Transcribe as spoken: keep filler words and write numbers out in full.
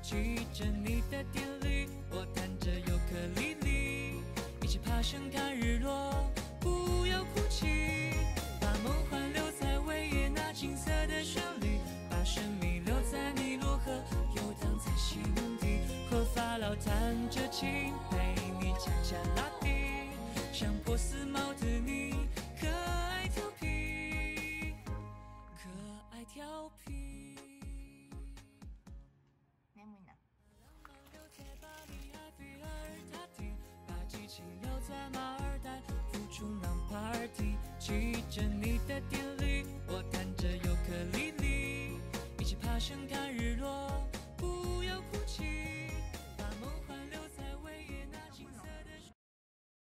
骑着你的电驴，我弹着尤克里里，一起爬山看日落，不要哭泣，把梦幻留在维也纳金色的旋律，把生命留在尼罗河，游荡在西蒙蒂，和法老弹着琴，陪你恰恰拉蒂，像波斯猫的你，可爱调皮，可爱调皮。 眠いな。 把激情留在马尔代夫冲浪 party， 骑着你的电驴，我弹着尤克里里，一起爬山看日